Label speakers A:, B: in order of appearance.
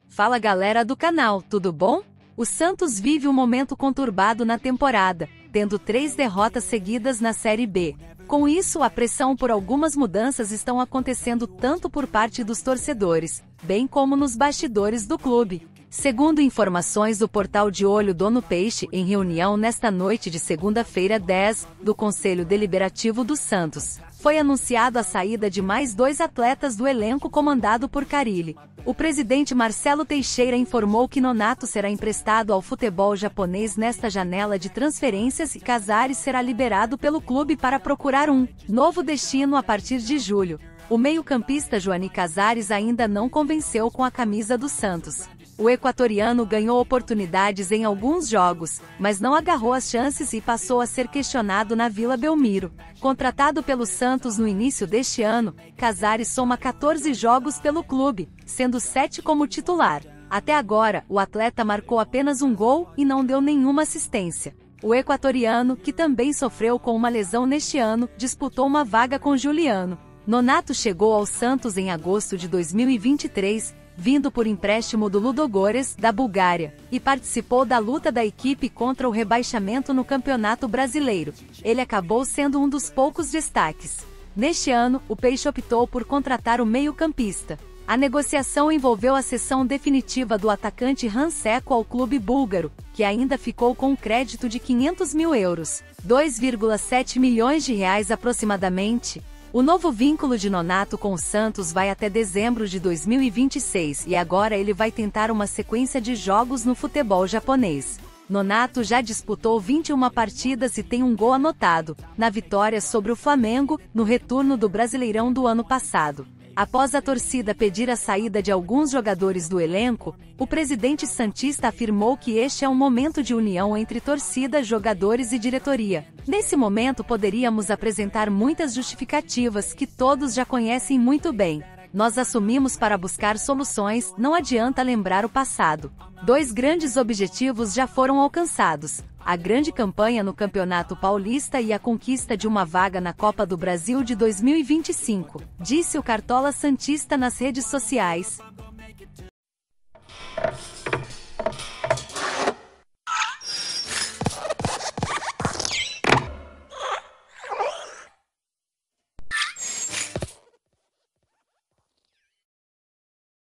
A: Fala galera do canal, tudo bom? O Santos vive um momento conturbado na temporada, tendo 3 derrotas seguidas na Série B. Com isso, a pressão por algumas mudanças estão acontecendo tanto por parte dos torcedores, bem como nos bastidores do clube. Segundo informações do portal de Olho Dono Peixe, em reunião nesta noite de segunda-feira 10, do Conselho Deliberativo do Santos, foi anunciado a saída de mais 2 atletas do elenco comandado por Carille. O presidente Marcelo Teixeira informou que Nonato será emprestado ao futebol japonês nesta janela de transferências e Casares será liberado pelo clube para procurar um novo destino a partir de julho. O meio-campista Joany Casares ainda não convenceu com a camisa do Santos. O equatoriano ganhou oportunidades em alguns jogos, mas não agarrou as chances e passou a ser questionado na Vila Belmiro. Contratado pelo Santos no início deste ano, Casares soma 14 jogos pelo clube, sendo 7 como titular. Até agora, o atleta marcou apenas um gol e não deu nenhuma assistência. O equatoriano, que também sofreu com uma lesão neste ano, disputou uma vaga com Juliano. Nonato chegou ao Santos em agosto de 2023, vindo por empréstimo do Ludogorets, da Bulgária, e participou da luta da equipe contra o rebaixamento no Campeonato Brasileiro. Ele acabou sendo um dos poucos destaques. Neste ano, o Peixe optou por contratar o meio-campista. A negociação envolveu a cessão definitiva do atacante Hanseko ao clube búlgaro, que ainda ficou com um crédito de 500 mil euros, 2,7 milhões de reais aproximadamente. O novo vínculo de Nonato com o Santos vai até dezembro de 2026 e agora ele vai tentar uma sequência de jogos no futebol japonês. Nonato já disputou 21 partidas e tem um gol anotado, na vitória sobre o Flamengo, no retorno do Brasileirão do ano passado. Após a torcida pedir a saída de alguns jogadores do elenco, o presidente santista afirmou que este é um momento de união entre torcida, jogadores e diretoria. Nesse momento poderíamos apresentar muitas justificativas que todos já conhecem muito bem. Nós assumimos para buscar soluções, não adianta lembrar o passado. 2 grandes objetivos já foram alcançados: a grande campanha no Campeonato Paulista e a conquista de uma vaga na Copa do Brasil de 2025, disse o Cartola Santista nas redes sociais.